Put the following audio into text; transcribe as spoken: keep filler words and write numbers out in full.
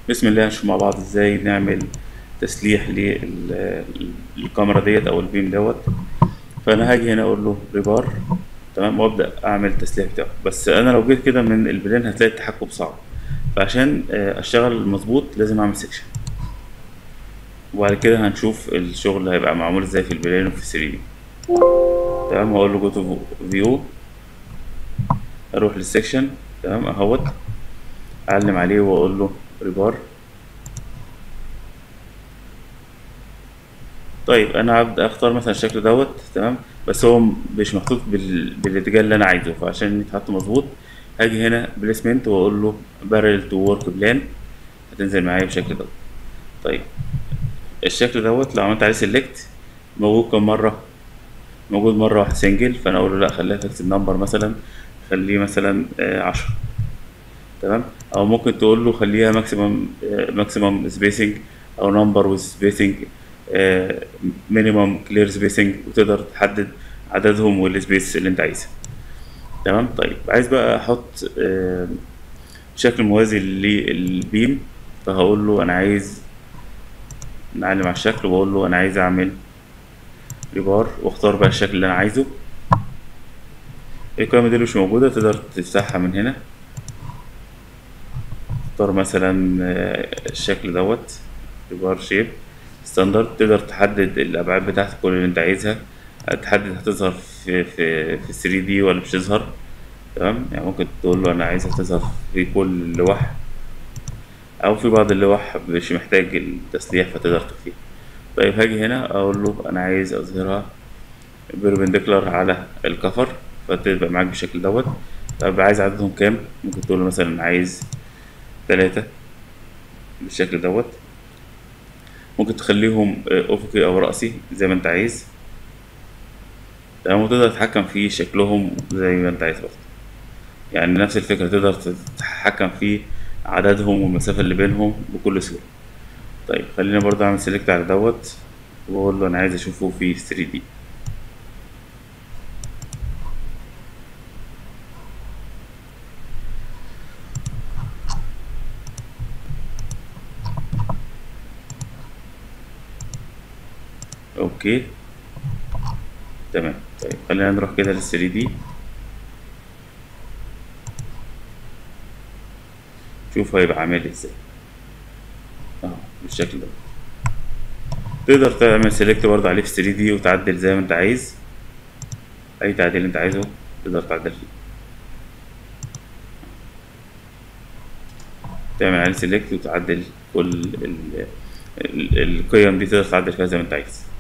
بسم الله، هنشوف مع بعض ازاي نعمل تسليح للكاميرا ديت او البيم دوت. فانا هاجي هنا اقول له ريبار، تمام، وابدا اعمل التسليح بتاعه. بس انا لو جيت كده من البلان هتلاقي التحكم صعب، فعشان آه، اشتغل مظبوط لازم اعمل سيكشن، وبعد كده هنشوف الشغل هيبقى معمول ازاي في البلان وفي ثري دي. تمام، هقول له جو تو فيو، اروح للسيكشن، تمام اهوت، اعلم عليه واقول له ريبار. طيب انا هبدا اختار مثلا الشكل دوت، تمام، بس هو مش محطوط بال... بالاتجاه اللي انا عايزه، فعشان يتحط مظبوط هاجي هنا بليسمنت واقول له بارل تو ورك بلان، هتنزل معايا بالشكل دوت. طيب الشكل دوت لو عملت عليه سيلكت موجود كم مره؟ موجود مره واحده سنجل، فانا اقول له لا خليها تكتب نمبر مثلا، خليه مثلا آه، عشرة. تمام، او ممكن تقول له خليها ماكسيمم ماكسيمم سبيسنج، او نمبر ويز سبيسنج، مينيمم كلير سبيسنج، وتقدر تحدد عددهم والسبيس اللي انت عايزها. تمام. طيب عايز بقى احط آه، شكل موازي للبيم، فهقول له انا عايز نعلم على الشكل واقول له انا عايز اعمل ريبار، واختار بقى الشكل اللي انا عايزه. القائمة دي مش موجودة، تقدر تفتحها من هنا. اختار مثلا آه، الشكل دوت، ريبار شيب ستاندرد، تقدر تحدد الابعاد بتاعتك كل اللي انت عايزها، تحدد هتظهر في في في ثري دي ولا مش تظهر. تمام، يعني ممكن تقول له انا عايزها تظهر في كل اللوح، او في بعض اللوح مش محتاج التسليح فتقدر تخفيها. طيب هاجي هنا اقول له انا عايز اظهرها بيربنديكولار على الكفر، فتبقى معاك بالشكل دوت. طب عايز عددهم كام؟ ممكن تقول له مثلا عايز ثلاثة بالشكل دوت. ممكن تخليهم آه، افقي او رأسي زي ما انت عايز. تمام، وتقدر تتحكم في شكلهم زي ما انت عايز برضه، يعني نفس الفكرة تقدر تتحكم في عددهم والمسافة اللي بينهم بكل سهولة. طيب خلينا برضه اعمل سيلكت على دوت، واقول له انا عايز اشوفه في ثري دي. اوكي تمام. طيب خلينا نروح كده لل ثري دي، شوف هيبقى عامل ازاي. اه بالشكل ده. تقدر تعمل سيلكت برضه عليه في ثري دي وتعدل زي ما انت عايز، اي تعديل انت عايزه تقدر تعدل فيه. تعمل عليه سيلكت وتعدل كل ال ال القيم دي، تقدر تعدل فيها زي ما انت عايز.